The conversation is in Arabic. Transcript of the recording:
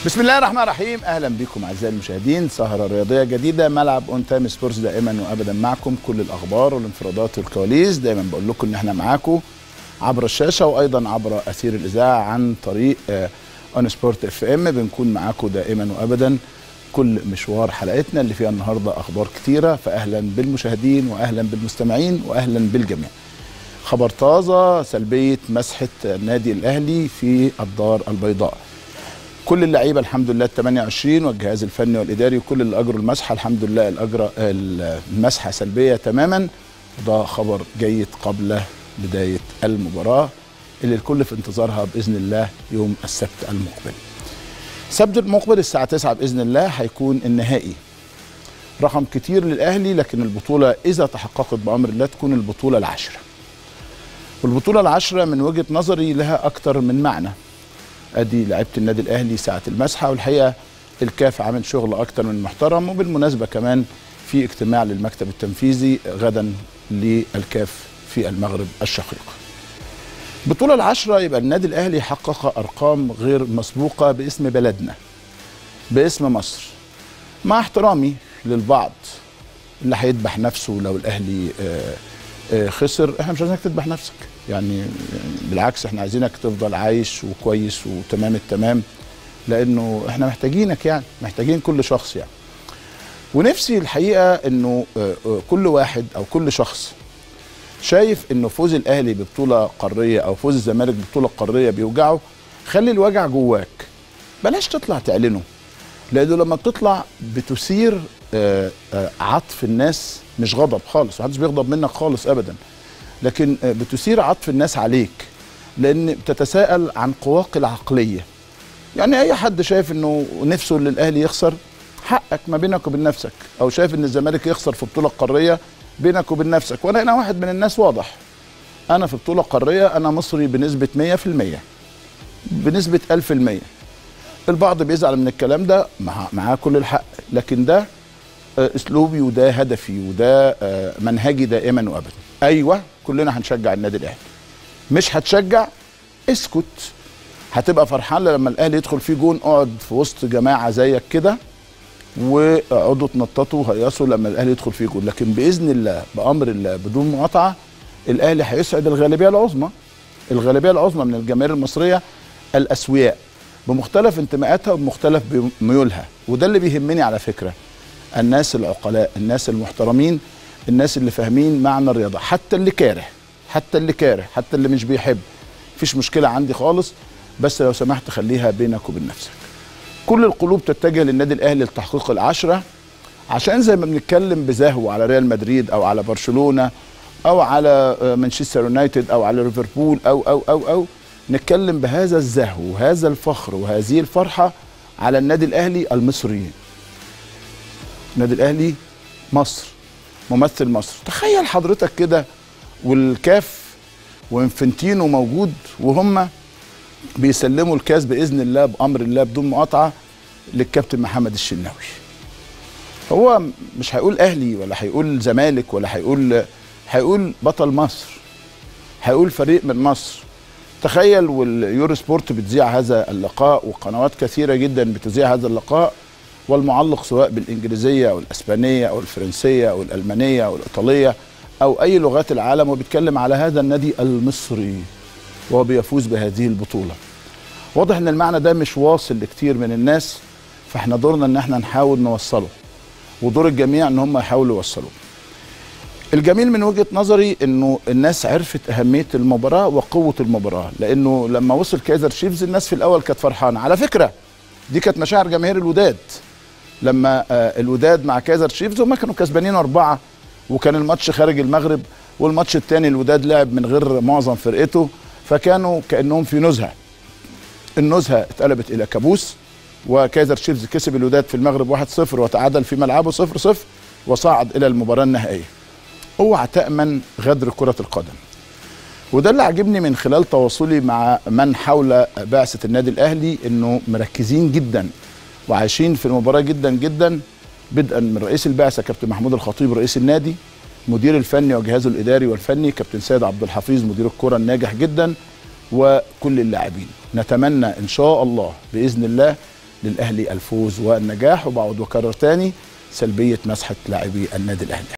بسم الله الرحمن الرحيم. اهلا بكم اعزائي المشاهدين، سهره رياضيه جديده، ملعب اون تايم سبورتس دائما وابدا معكم، كل الاخبار والانفرادات والكواليس. دايما بقول لكم ان احنا معاكم عبر الشاشه وايضا عبر اثير الاذاعه عن طريق اون سبورت اف ام. بنكون معاكم دائما وابدا كل مشوار حلقتنا اللي فيها النهارده اخبار كتيره، فاهلا بالمشاهدين واهلا بالمستمعين واهلا بالجميع. خبر طازه، سلبيه مسحه النادي الاهلي في الدار البيضاء. كل اللعيبه الحمد لله 28 والجهاز الفني والاداري وكل اللي اجروا المسحه الحمد لله المسحه سلبيه تماما، وده خبر جيد قبل بدايه المباراه اللي الكل في انتظارها باذن الله يوم السبت المقبل. السبت المقبل الساعه 9 باذن الله هيكون النهائي. رقم كتير للاهلي، لكن البطوله اذا تحققت بامر الله تكون البطوله العاشره. والبطوله العاشره من وجهه نظري لها اكتر من معنى. ادي لعيبه النادي الاهلي ساعه المسحه، والحقيقه الكاف عامل شغل اكتر من محترم، وبالمناسبه كمان في اجتماع للمكتب التنفيذي غدا للكاف في المغرب الشقيق. البطوله العاشره يبقى النادي الاهلي حقق ارقام غير مسبوقه باسم بلدنا، باسم مصر. مع احترامي للبعض اللي هيذبح نفسه لو الاهلي خسر، احنا مش عايزينك تذبح نفسك، يعني بالعكس احنا عايزينك تفضل عايش وكويس وتمام التمام، لانه احنا محتاجينك، يعني محتاجين كل شخص يعني. ونفسي الحقيقه انه كل واحد او كل شخص شايف انه فوز الاهلي ببطوله قاريه او فوز الزمالك ببطوله قاريه بيوجعه، خلي الوجع جواك، بلاش تطلع تعلنه، لانه لما بتطلع بتثير عطف الناس، مش غضب خالص، محدش بيغضب منك خالص ابدا، لكن بتثير عطف الناس عليك، لان بتتساءل عن قواك العقليه. يعني اي حد شايف انه نفسه ان الاهلي يخسر، حقك ما بينك وبين نفسك، او شايف ان الزمالك يخسر في بطوله قاريه بينك وبين نفسك. وانا واحد من الناس واضح، انا في بطوله قاريه انا مصري بنسبه 100%، بنسبه 1000%. البعض بيزعل من الكلام ده، معاه كل الحق، لكن ده اسلوبي وده هدفي وده منهجي دائما وابدا. ايوه كلنا هنشجع النادي الاهلي، مش هتشجع اسكت، هتبقى فرحان لما الاهلي يدخل فيه جون، اقعد في وسط جماعه زيك كده واقعدوا تنططوا وهيصوا لما الاهلي يدخل فيه جون، لكن باذن الله بامر الله بدون مقاطعه الاهلي هيسعد الغالبيه العظمى، الغالبيه العظمى من الجماهير المصريه الاسوياء بمختلف انتماءاتها وبمختلف ميولها. وده اللي بيهمني على فكره، الناس العقلاء، الناس المحترمين، الناس اللي فاهمين معنى الرياضه، حتى اللي كاره، حتى اللي كاره، حتى اللي مش بيحب، مفيش مشكله عندي خالص، بس لو سمحت خليها بينك وبين نفسك. كل القلوب تتجه للنادي الاهلي لتحقيق العشره، عشان زي ما بنتكلم بزهو على ريال مدريد او على برشلونه او على مانشستر يونايتد او على ليفربول او نتكلم بهذا الزهو وهذا الفخر وهذه الفرحه على النادي الاهلي المصري. النادي الاهلي مصر، ممثل مصر. تخيل حضرتك كده والكاف وانفنتينو موجود وهم بيسلموا الكاس باذن الله بامر الله بدون مقاطعه للكابتن محمد الشناوي. هو مش هيقول اهلي ولا هيقول زمالك ولا هيقول بطل مصر، هيقول فريق من مصر. تخيل، واليورو سبورت بتذيع هذا اللقاء وقنوات كثيره جدا بتذيع هذا اللقاء، والمعلق سواء بالانجليزيه او الاسبانيه او الفرنسيه او الالمانيه او الايطاليه او اي لغات العالم، وبيتكلم على هذا النادي المصري وهو بيفوز بهذه البطوله. واضح ان المعنى ده مش واصل لكتير من الناس، فاحنا دورنا ان احنا نحاول نوصله، ودور الجميع ان هم يحاولوا يوصلوه. الجميل من وجهه نظري انه الناس عرفت اهميه المباراه وقوه المباراه، لانه لما وصل كايزر تشيفز الناس في الاول كانت فرحانه. على فكره دي كانت مشاعر جماهير الوداد لما الوداد مع كايزر تشيفز، هم كانوا كسبانين 4 وكان الماتش خارج المغرب، والماتش الثاني الوداد لعب من غير معظم فرقته، فكانوا كانهم في نزهه. النزهه اتقلبت الى كابوس، وكايزر تشيفز كسب الوداد في المغرب 1-0 وتعادل في ملعبه 0-0 وصعد الى المباراه النهائيه. اوعى تامن غدر كره القدم. وده اللي عجبني من خلال تواصلي مع من حول بعثه النادي الاهلي، انه مركزين جدا وعايشين في المباراه جدا جدا، بدءا من رئيس البعثه كابتن محمود الخطيب رئيس النادي، مدير الفني وجهازه الاداري والفني كابتن سيد عبد الحفيظ مدير الكره الناجح جدا، وكل اللاعبين. نتمنى ان شاء الله باذن الله للاهلي الفوز والنجاح. وبعود وكرر تاني سلبيه مسحه لاعبي النادي الاهلي.